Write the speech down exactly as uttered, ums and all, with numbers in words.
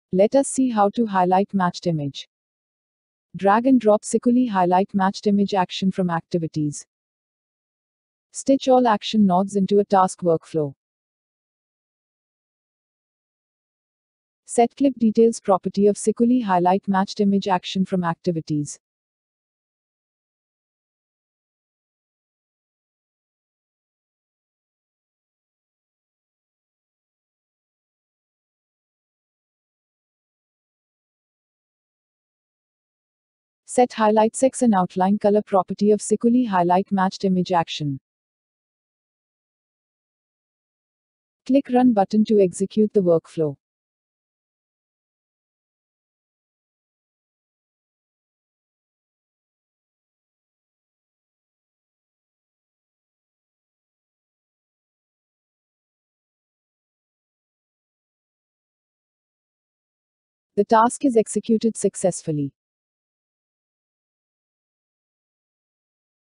Let us see how to highlight matched image. Drag and drop Sikuli highlight matched image action from activities. Stitch all action nodes into a task workflow. Set clip details property of Sikuli highlight matched image action from activities. Set highlight sex and outline color property of Sikuli highlight matched image action. Click Run button to execute the workflow. The task is executed successfully.